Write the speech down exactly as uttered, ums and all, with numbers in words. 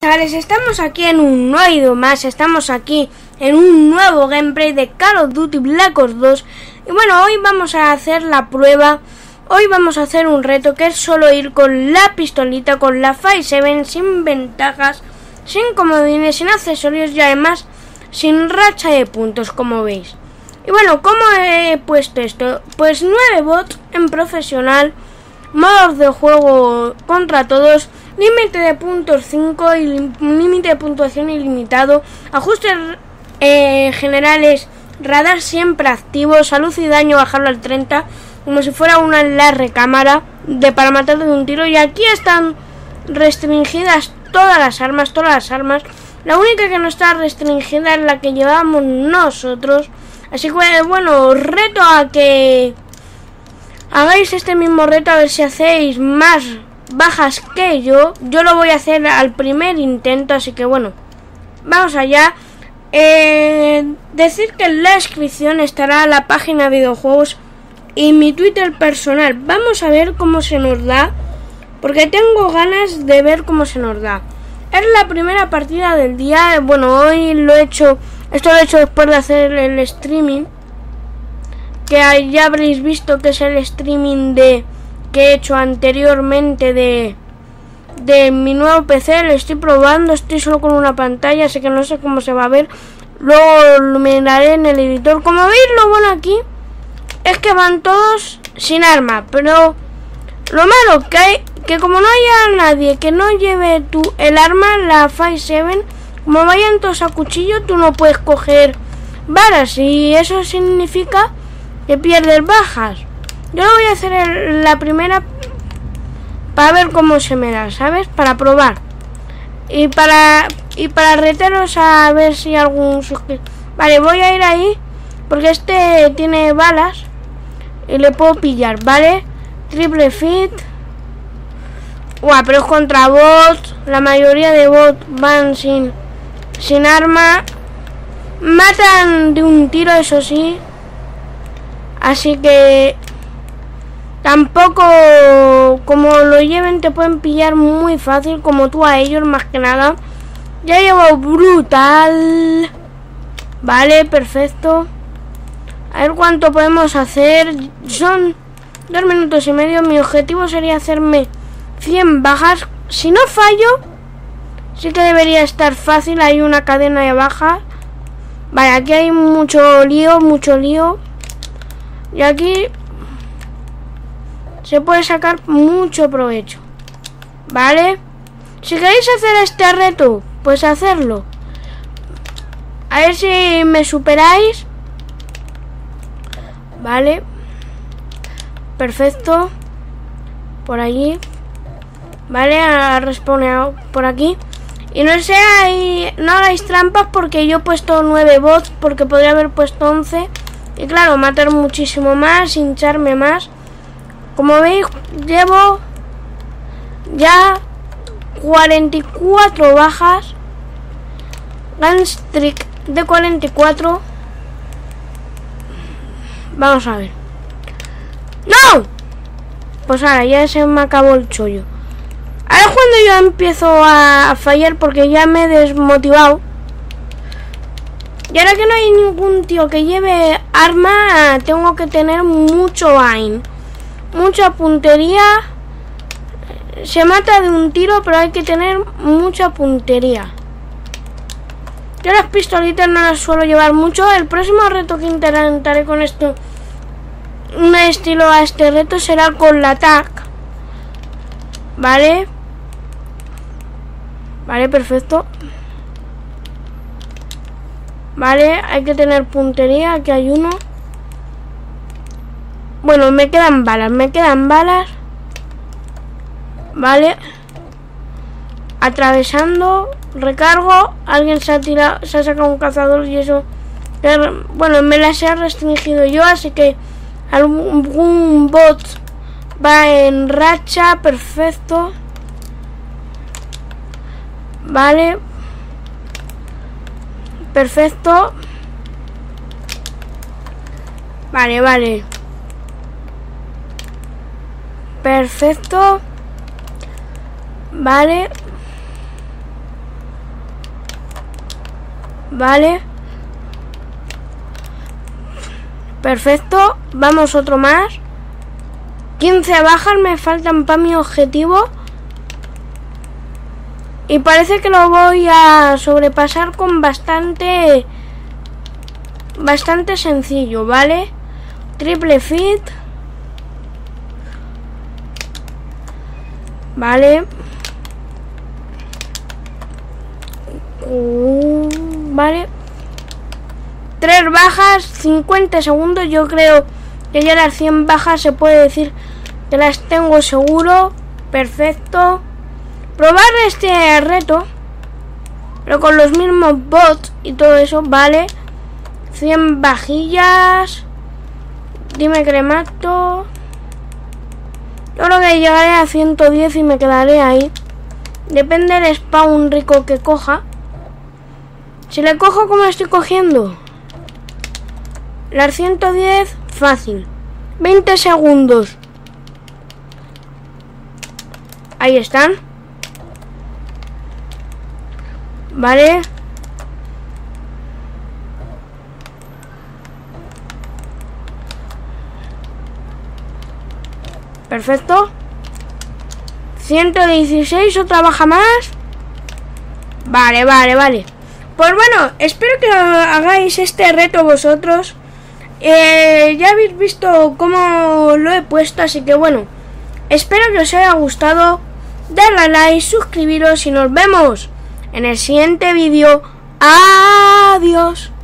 chavales, estamos aquí en un nuevo video más, estamos aquí en un nuevo gameplay de Call of Duty Black Ops dos. Y bueno, hoy vamos a hacer la prueba, hoy vamos a hacer un reto que es solo ir con la pistolita, con la Five siete, sin ventajas, sin comodines, sin accesorios y además sin racha de puntos, como veis. Y bueno, ¿cómo he puesto esto? Pues nueve bots en profesional, modos de juego contra todos, límite de puntos cinco y límite de puntuación ilimitado, ajustes eh, generales, radar siempre activo, salud y daño bajarlo al treinta, como si fuera una en la recámara de para matar de un tiro. Y aquí están restringidas todas las armas, todas las armas. La única que no está restringida es la que llevamos nosotros. Así que bueno, os reto a que hagáis este mismo reto, a ver si hacéis más bajas que yo. Yo lo voy a hacer al primer intento, así que bueno, vamos allá. Eh, decir que en la descripción estará la página de videojuegos y mi Twitter personal. Vamos a ver cómo se nos da, porque tengo ganas de ver cómo se nos da. Es la primera partida del día. Bueno, hoy lo he hecho, esto lo he hecho después de hacer el streaming, que ya habréis visto que es el streaming de que he hecho anteriormente de de mi nuevo P C. Lo estoy probando, estoy solo con una pantalla, así que no sé cómo se va a ver. Luego lo miraré en el editor. Como veis, lo bueno aquí es que van todos sin arma, pero lo malo que hay, que como no haya nadie que no lleve tú el arma, la Five siete, como vayan todos a cuchillo, tú no puedes coger balas y eso significa que pierdes bajas. Yo lo voy a hacer en la primera para ver cómo se me da, ¿sabes? Para probar. Y para y para reteros a ver si algún suscriptor. Vale, voy a ir ahí porque este tiene balas y le puedo pillar, ¿vale? Triple fit. Uah, pero es contra bots. La mayoría de bots van sin sin arma. Matan de un tiro, eso sí. Así que tampoco, como lo lleven, te pueden pillar muy fácil, como tú a ellos, más que nada. Ya llevo brutal. Vale, perfecto. A ver cuánto podemos hacer. Son dos minutos y medio. Mi objetivo sería hacerme cien bajas. Si no fallo, sí que debería estar fácil. Hay una cadena de bajas. Vale, aquí hay mucho lío, mucho lío. Y aquí se puede sacar mucho provecho. Vale. Si queréis hacer este reto, pues hacerlo. A ver si me superáis. Vale. Perfecto. Por allí. Vale, ahora respawneo por aquí. Y no sé, ahí, no hagáis trampas porque yo he puesto nueve bots, porque podría haber puesto once. Y claro, matar muchísimo más, hincharme más. Como veis, llevo ya cuarenta y cuatro bajas. Gunstreak de cuarenta y cuatro. Vamos a ver. ¡No! Pues ahora ya se me acabó el chollo. Ahora es cuando yo empiezo a fallar porque ya me he desmotivado. Y ahora que no hay ningún tío que lleve arma, tengo que tener mucho aim, mucha puntería. Se mata de un tiro, pero hay que tener mucha puntería. Yo las pistolitas no las suelo llevar mucho. El próximo reto que intentaré con esto, un estilo a este reto, será con la T A C. Vale. Vale, perfecto. Vale, hay que tener puntería. Aquí hay uno. Bueno, me quedan balas, me quedan balas. Vale. Atravesando. Recargo. Alguien se ha tirado, se ha sacado un cazador y eso. Bueno, me las he restringido yo, así que algún bot va en racha. Perfecto. Vale. Perfecto. Vale, vale. Perfecto. Vale. Vale. Perfecto. Vamos otro más. quince bajas me faltan para mi objetivo. Y parece que lo voy a sobrepasar con bastante... Bastante sencillo, ¿vale? Triple fit. Vale. Uh, vale. Tres bajas, cincuenta segundos. Yo creo que ya las cien bajas se puede decir que las tengo seguro. Perfecto. Probar este reto, pero con los mismos bots y todo eso, vale. cien vajillas. Dime que le mato. Yo creo que llegaré a ciento diez y me quedaré ahí. Depende del spawn rico que coja. Si le cojo como estoy cogiendo las ciento diez, fácil. veinte segundos. Ahí están. Vale. Perfecto. ciento dieciséis, otra baja más. Vale, vale, vale. Pues bueno, espero que hagáis este reto vosotros. Eh, ya habéis visto cómo lo he puesto, así que bueno, espero que os haya gustado. Darle a like, suscribiros y nos vemos en el siguiente vídeo. Adiós.